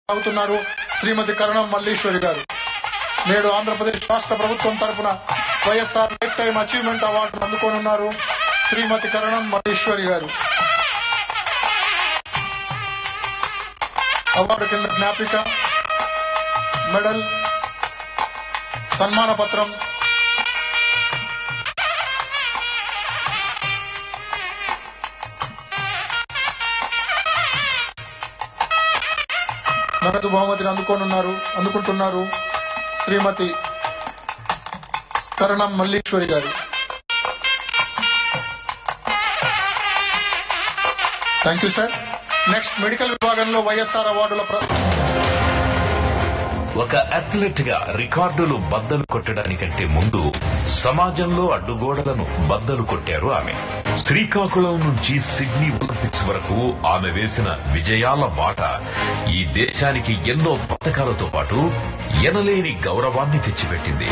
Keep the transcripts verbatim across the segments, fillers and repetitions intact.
సాగుతున్నారు శ్రీమతి కరణం మల్లీశ్వరి గారు. నేడు ఆంధ్రప్రదేశ్ రాష్ట్ర ప్రభుత్వం తరఫున వైఎస్ఆర్ లైఫ్ టైం అచీవ్మెంట్ అవార్డును అందుకోనున్నారు శ్రీమతి కరణం మల్లీశ్వరి గారు. అవార్డు కింద జ్ఞాపిక, మెడల్, సన్మాన పత్రం, నగదు బహుమతిని అందుకోనున్నారు అందుకుంటున్నారు శ్రీమతి Karanam Malleswari garu. Thank you sir. Next medical విభాగంలో వైఎస్ఆర్ అవార్డుల ఒక అథ్లెట్ గా రికార్డులు బద్దలు కొట్టడానికంటే ముందు సమాజంలో అడ్డుగోడలను బద్దలు కొట్టారు ఆమె. శ్రీకాకుళం నుంచి సిడ్నీ ఒలింపిక్స్ వరకు ఆమె వేసిన విజయాల బాట ఈ దేశానికి ఎన్నో పథకాలతో పాటు ఎనలేని గౌరవాన్ని తెచ్చిపెట్టింది.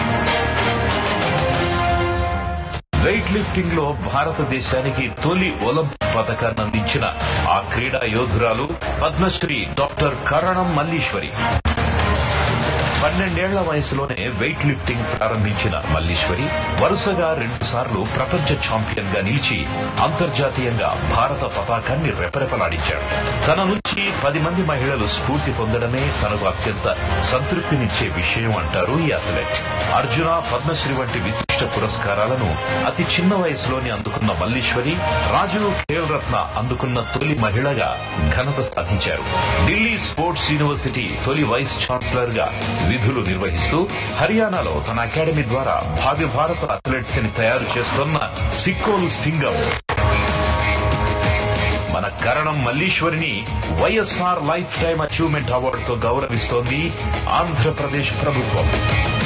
వెయిట్ లిఫ్టింగ్ లో భారతదేశానికి తొలి ఒలింపిక్ పథకాన్ని అందించిన ఆ క్రీడా యోధురాలు పద్మశ్రీ డాక్టర్ కరణం మల్లీశ్వరి. పన్నెండేళ్ల వయసులోనే వెయిట్ లిఫ్టింగ్ ప్రారంభించిన మల్లీశ్వరి వరుసగా రెండు సార్లు ప్రపంచ ఛాంపియన్ గా నిలిచి అంతర్జాతీయంగా భారత పతాకాన్ని రెపరెపలాడించాడు. తన నుంచి పది మంది మహిళలు స్ఫూర్తి పొందడమే తనకు అత్యంత సంతృప్తినిచ్చే విషయం అంటారు ఈ అథ్లెట్. అర్జున, పద్మశ్రీ వంటి విశిష్ట పురస్కారాలను అతి చిన్న వయసులోనే అందుకున్న మల్లీశ్వరి రాజీవ్ ఖేల్ రత్న అందుకున్న తొలి మహిళగా ఘనత సాధించారు. ఢిల్లీ స్పోర్ట్స్ యూనివర్సిటీ తొలి వైస్ ఛాన్సలర్ గా విధులు నిర్వహిస్తూ హర్యానాలో తన అకాడమీ ద్వారా భావి భారత అథ్లెట్స్ ని తయారు చేస్తున్న సిక్కోలు సింగం మన కరణం మల్లీశ్వరిని వైఎస్ఆర్ లైఫ్ టైం అచీవ్మెంట్ అవార్డుతో గౌరవిస్తోంది ఆంధ్రప్రదేశ్ ప్రభుత్వం.